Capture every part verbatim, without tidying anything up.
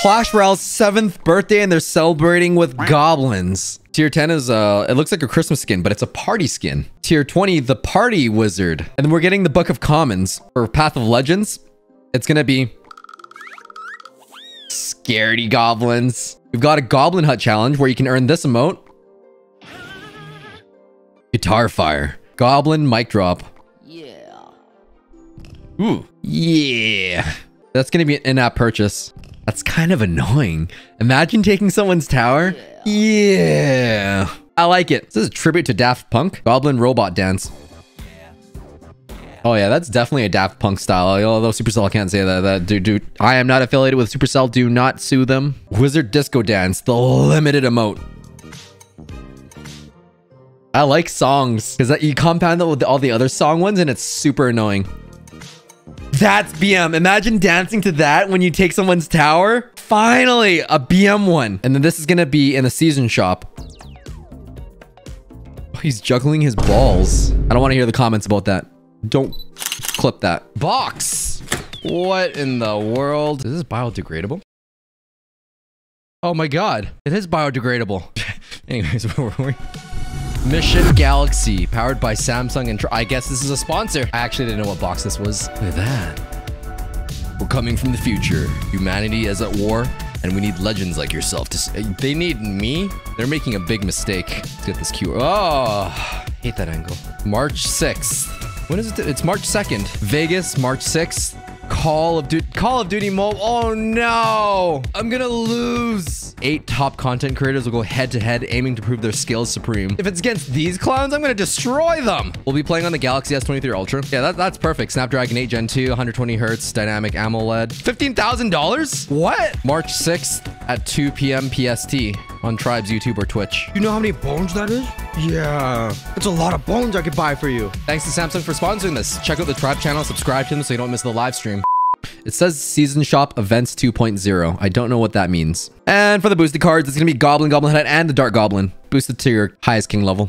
Clash Royale's seventh birthday and they're celebrating with goblins. Tier ten is, uh, it looks like a Christmas skin, but it's a party skin. Tier twenty, the Party Wizard. And then we're getting the Book of Commons. For Path of Legends, it's gonna be Scaredy Goblins. We've got a Goblin Hut challenge where you can earn this emote. Guitar Fire. Goblin Mic Drop. Yeah. Ooh. Yeah. That's gonna be an in-app purchase. That's kind of annoying. Imagine taking someone's tower. Yeah. I like it. This is a tribute to Daft Punk. Goblin Robot Dance. Oh yeah, that's definitely a Daft Punk style. Although Supercell can't say that. That dude, dude. I am not affiliated with Supercell. Do not sue them. Wizard Disco Dance. The limited emote. I like songs because you compound that with all the other song ones and it's super annoying. That's B M. Imagine dancing to that when you take someone's tower. Finally, a B M one. And then this is going to be in a season shop. Oh, he's juggling his balls. I don't want to hear the comments about that. Don't clip that. Box. What in the world? Is this biodegradable? Oh my God. It is biodegradable. Anyways, where were we? Mission Galaxy, powered by Samsung and... I guess this is a sponsor. I actually didn't know what box this was. Look at that. We're coming from the future. Humanity is at war, and we need legends like yourself to... They need me? They're making a big mistake. Let's get this Q R. Oh, hate that angle. March sixth. When is it? It's March second. Vegas, March sixth. Call of Duty, Call of Duty Mobile. Oh no, I'm gonna lose. Eight top content creators will go head to head, aiming to prove their skills supreme. If it's against these clowns, I'm gonna destroy them. We'll be playing on the Galaxy S twenty-three Ultra. Yeah, that, that's perfect. Snapdragon eight Gen two, one hundred twenty hertz, dynamic AMOLED. fifteen thousand dollars? What? March sixth at two P M P S T on Tribe's YouTube or Twitch. You know how many bones that is? Yeah, it's a lot of bones I could buy for you. Thanks to Samsung for sponsoring this. Check out the Tribe channel, subscribe to them so you don't miss the live stream. It says Season Shop Events two point oh. I don't know what that means. And for the boosted cards, it's going to be Goblin, Goblin Head, and the Dark Goblin. Boosted to your highest king level.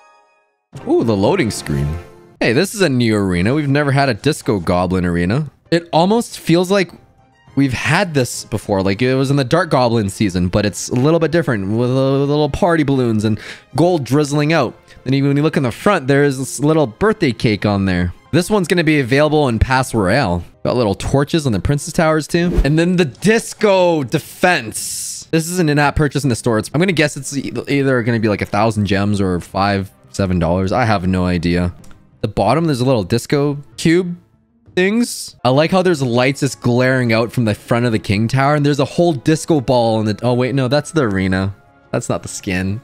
Ooh, the loading screen. Hey, this is a new arena. We've never had a Disco Goblin arena. It almost feels like we've had this before. Like it was in the Dark Goblin season, but it's a little bit different with little party balloons and gold drizzling out. Then even when you look in the front, there's this little birthday cake on there. This one's going to be available in Pass Royale. Got little torches on the Princess Towers too. And then the Disco Defense. This is an in-app purchase in the store. It's, I'm going to guess it's either going to be like a thousand gems or five, seven dollars. I have no idea. The bottom, there's a little disco cube things. I like how there's lights just glaring out from the front of the King Tower. And there's a whole disco ball in the... Oh, wait, no, that's the arena. That's not the skin.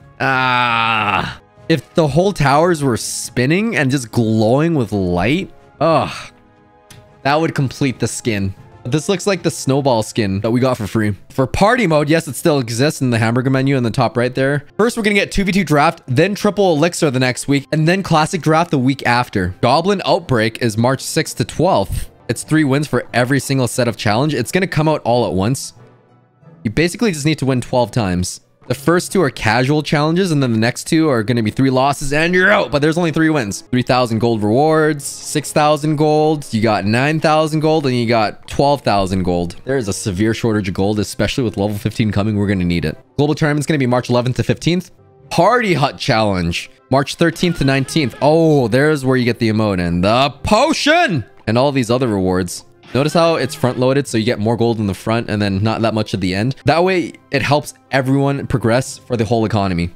Ah... If the whole towers were spinning and just glowing with light, ugh, that would complete the skin. This looks like the snowball skin that we got for free. For party mode, yes, it still exists in the hamburger menu in the top right there. First, we're gonna get two v two draft, then triple elixir the next week, and then classic draft the week after. Goblin Outbreak is March sixth to twelfth. It's three wins for every single set of challenge. It's gonna come out all at once. You basically just need to win twelve times. The first two are casual challenges, and then the next two are going to be three losses, and you're out. But there's only three wins. three thousand gold rewards, six thousand gold, you got nine thousand gold, and you got twelve thousand gold. There is a severe shortage of gold, especially with level fifteen coming. We're going to need it. Global tournament's going to be March eleventh to fifteenth. Party Hut Challenge, March thirteenth to nineteenth. Oh, there's where you get the emote and the potion and all these other rewards. Notice how it's front loaded, so you get more gold in the front and then not that much at the end. That way, it helps everyone progress for the whole economy.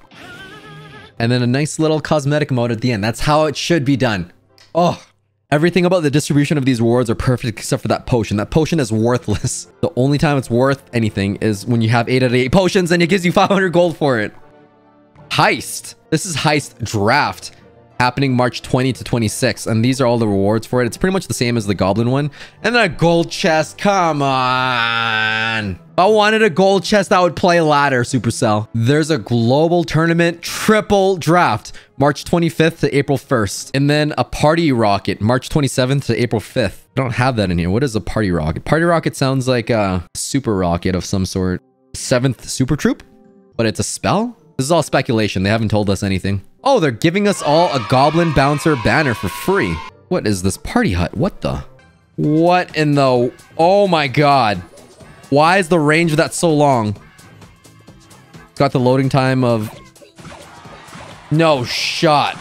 And then a nice little cosmetic mode at the end. That's how it should be done. Oh, everything about the distribution of these rewards are perfect except for that potion. That potion is worthless. The only time it's worth anything is when you have eight out of eight potions and it gives you five hundred gold for it. Heist. This is Heist Draft, happening March twentieth to twenty-sixth, and these are all the rewards for it. It's pretty much the same as the Goblin one. And then a gold chest. Come on. If I wanted a gold chest, I would play ladder, Supercell. There's a global tournament triple draft, March twenty-fifth to April first. And then a party rocket, March twenty-seventh to April fifth. I don't have that in here. What is a party rocket? Party rocket sounds like a super rocket of some sort. Seventh super troop, but it's a spell? This is all speculation. They haven't told us anything. Oh, they're giving us all a Goblin Bouncer banner for free. What is this party hut? What the? What in the... Oh my god. Why is the range of that so long? It's got the loading time of... No shot.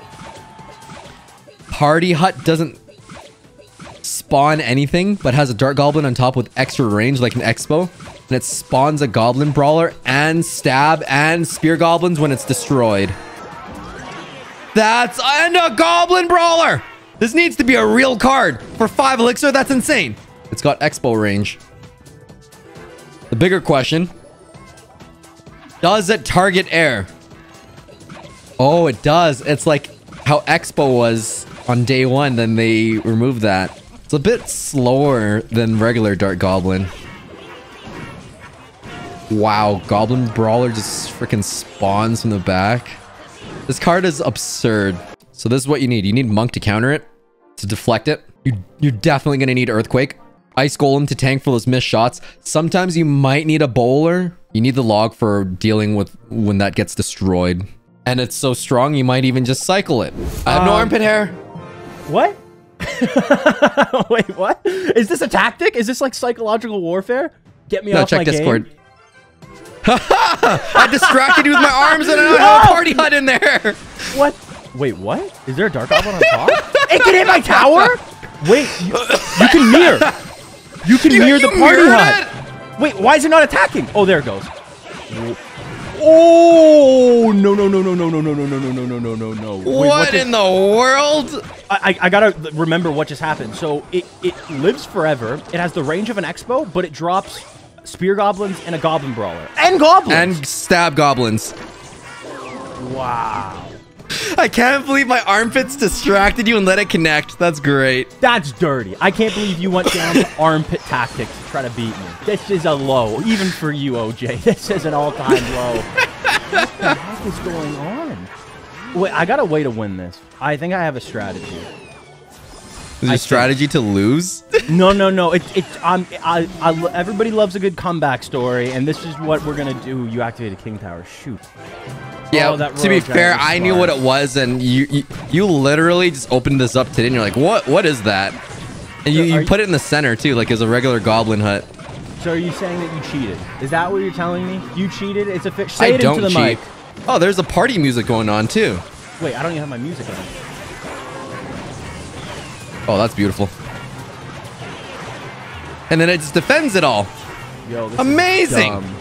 Party Hut doesn't spawn anything, but has a Dart Goblin on top with extra range like an Expo. And it spawns a Goblin Brawler and Stab and Spear Goblins when it's destroyed. That's... And a Goblin Brawler! This needs to be a real card. For five elixir, that's insane. It's got Expo range. The bigger question. Does it target air? Oh, it does. It's like how Expo was on day one, then they removed that. It's a bit slower than regular Dart Goblin. Wow, Goblin Brawler just freaking spawns from the back. This card is absurd. So this is what you need. You need Monk to counter it, to deflect it. You, you're definitely going to need Earthquake. Ice Golem to tank for those missed shots. Sometimes you might need a Bowler. You need the Log for dealing with when that gets destroyed. And it's so strong, you might even just cycle it. I have um, no armpit hair. What? Wait, what? Is this a tactic? Is this like psychological warfare? Get me no, off check my Discord. game? I distracted you with my arms and I don't have a Party Hut in there. What? Wait, what? Is there a Dark Goblin on top? It can hit my tower? Wait, you, you can mirror. You can you, mirror you the Party Hut. It? Wait, why is it not attacking? Oh, there it goes. Oh no no no no no no no no no no no no no no! Wait, what, what in the world? I, I I gotta remember what just happened. So it it lives forever. It has the range of an Expo, but it drops Spear Goblins and a Goblin Brawler and Goblins and Stab Goblins. Wow! I can't believe my armpits distracted you and let it connect. That's great. That's dirty. I can't believe you went down to armpit tactics to try to beat me. This is a low, even for you, O J. This is an all-time low. What the heck is going on? Wait, I got a way to win this. I think I have a strategy. Is your strategy to lose? No, no, no. It's it's um, I, I, everybody loves a good comeback story, and this is what we're gonna do. You activated King Tower. Shoot. Yeah, oh, that to be fair, I knew what it was, and you, you you literally just opened this up today, and you're like, what what is that? And you, you put it in the center, too, like as a regular Goblin Hut. So are you saying that you cheated? Is that what you're telling me? You cheated? It's a fish. Say I it don't into the cheat. mic. Oh, there's a party music going on, too. Wait, I don't even have my music on. Oh, that's beautiful. And then it just defends it all. Yo, this amazing. Is dumb.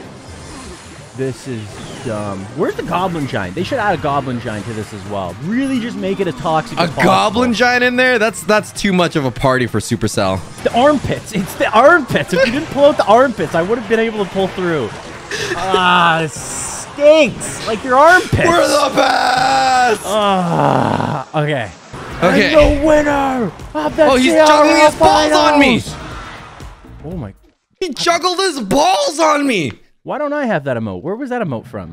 This is dumb. Where's the Goblin Giant? They should add a Goblin Giant to this as well. Really just make it as toxic a as possible. A Goblin Giant in there? That's that's too much of a party for Supercell. The armpits. It's the armpits. If you didn't pull out the armpits, I would have been able to pull through. Ah, it stinks. Like your armpits. We're the best. Ah, okay. Okay. I'm the winner of the Oh, he's juggling his balls on me. Oh my. He juggled his balls on me. Why don't I have that emote? Where was that emote from?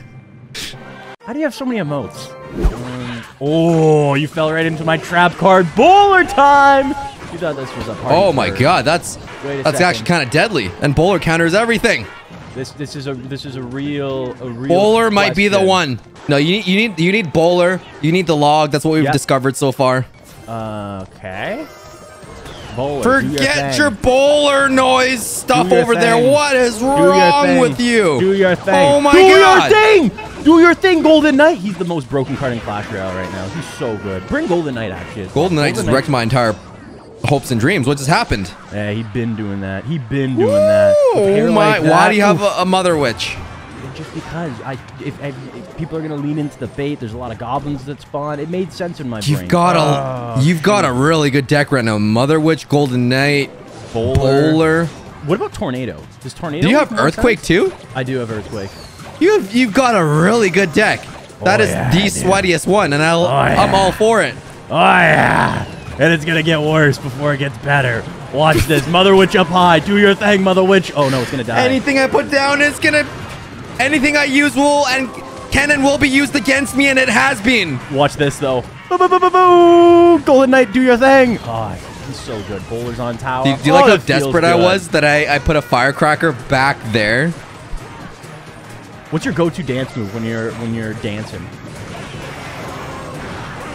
How do you have so many emotes? Um, oh, you fell right into my trap card. Bowler time! You thought this was a party. Oh my god, that's that's second. actually kind of deadly. And Bowler counters everything. This this is a this is a real a real. Bowler question. might be the one. No, you need you need you need Bowler. You need the log. That's what we've yep. discovered so far. Uh, okay. Bowler, forget your, your Bowler noise stuff over thing. there. What is do wrong with you? Do your thing. Oh my do god. Do your thing. Do your thing, Golden Knight. He's the most broken card in Clash Royale right now. He's so good. Bring Golden Knight actually. Golden Knight just wrecked my entire hopes and dreams. What just happened? Yeah, he been doing that. He been doing that. Oh my! Like why do you have a, a Mother Witch? Just because I, if, if, if people are gonna lean into the bait, there's a lot of goblins that spawn. It made sense in my you've brain. Got uh, a, you've got a really good deck right now. Mother Witch, Golden Knight, Bowler. Bowler. What about Tornado? Does Tornado? Do you have Earthquake sense? too? I do have Earthquake. You have, you've got a really good deck. That oh, is yeah, the sweatiest one, and I'll, oh, yeah. I'm all for it. Oh yeah, and it's gonna get worse before it gets better. Watch this, Mother Witch up high. Do your thing, Mother Witch. Oh no, it's gonna die. Anything I put down is gonna. Anything I use will and can and will be used against me, and it has been. Watch this, though. Boo, boo, boo, boo, boo. Golden Knight, do your thing. Oh, he's so good. Bowler's on tower. Do, do you oh, like how desperate I was that I, I put a firecracker back there? What's your go-to dance move when you're when you're dancing?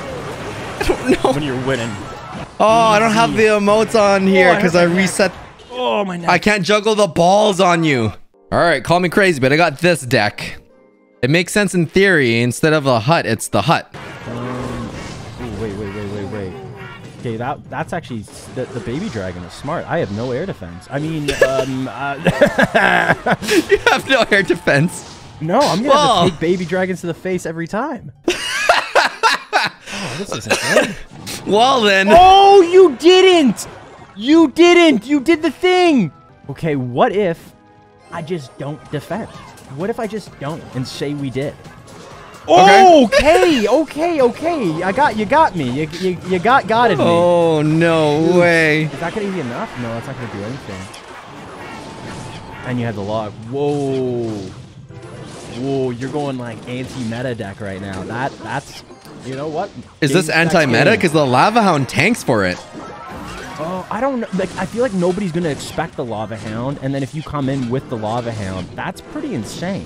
I don't know. When you're winning. Oh, I don't have the emotes on here because oh, I, I reset. Oh, my neck. I can't juggle the balls on you. All right, call me crazy, but I got this deck. It makes sense in theory. Instead of a hut, it's the hut. Um, ooh, wait, wait, wait, wait, wait. Okay, that that's actually the, the baby dragon is smart. I have no air defense. I mean, um, uh, You have no air defense. no, I'm gonna Whoa. have to take baby dragons to the face every time. Oh, this isn't good. Well then. Oh, you didn't! You didn't! You did the thing! Okay, what if I just don't defend? What if I just don't and say we did? Okay. Okay, okay, okay. I got you. Got me. You you, you got got it. Me. Oh no way. Is that gonna be enough? No, that's not gonna do anything. And you had the log. Whoa. Whoa, you're going like anti-meta deck right now. That that's you know what? Is this Game- that's anti-meta? game. Because the Lava Hound tanks for it. Oh, I don't know. Like, I feel like nobody's gonna expect the Lava Hound, and then if you come in with the Lava Hound, that's pretty insane.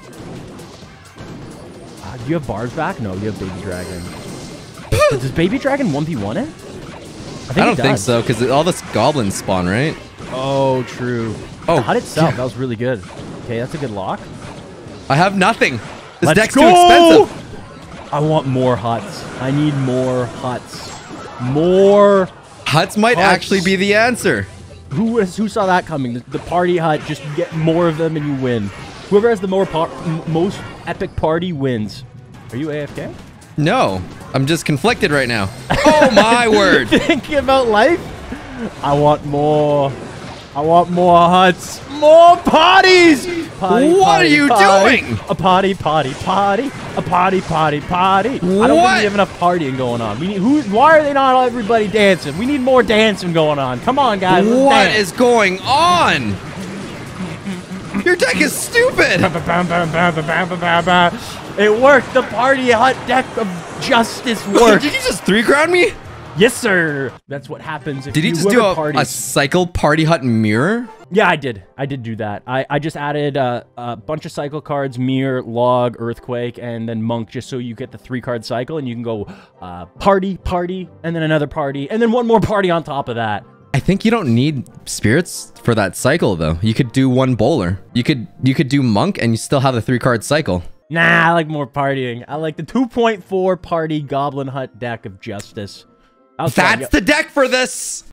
Uh, do you have Barbs back? No, you have Baby Dragon. Does Baby Dragon one v one it? I, think I don't it think does. so, because all this goblins spawn, right? Oh, true. Oh, the hut itself, yeah. that was really good. Okay, that's a good lock. I have nothing. This Let's deck's go! too expensive. I want more huts. I need more huts. More. Huts might Huts. actually be the answer. Who was, who saw that coming? The, the party hut, just get more of them and you win. Whoever has the more par m- most epic party wins. Are you A F K? No, I'm just conflicted right now. Oh my word. Thinking about life? I want more. I want more huts. More parties! Party, What party, are you party. doing? A party, party, party. A party, party, party. I don't think What? we have enough partying going on. We need who? Why are they not everybody dancing? We need more dancing going on. Come on, guys. let's What dance. is going on? Your deck is stupid. It worked. The party hut deck of justice worked. Did you just three crown me? Yes, sir. That's what happens if Did you you just do whoever a, parties. a cycle party hut mirror? Yeah, I did. I did do that. I, I just added uh, a bunch of cycle cards, mirror, log, earthquake, and then monk, just so you get the three card cycle and you can go uh, party, party, and then another party, and then one more party on top of that. I think you don't need spirits for that cycle though. You could do one bowler. You could you could do monk and you still have the three card cycle. Nah, I like more partying. I like the two point four party goblin hut deck of justice. I'll try- That's the deck for this.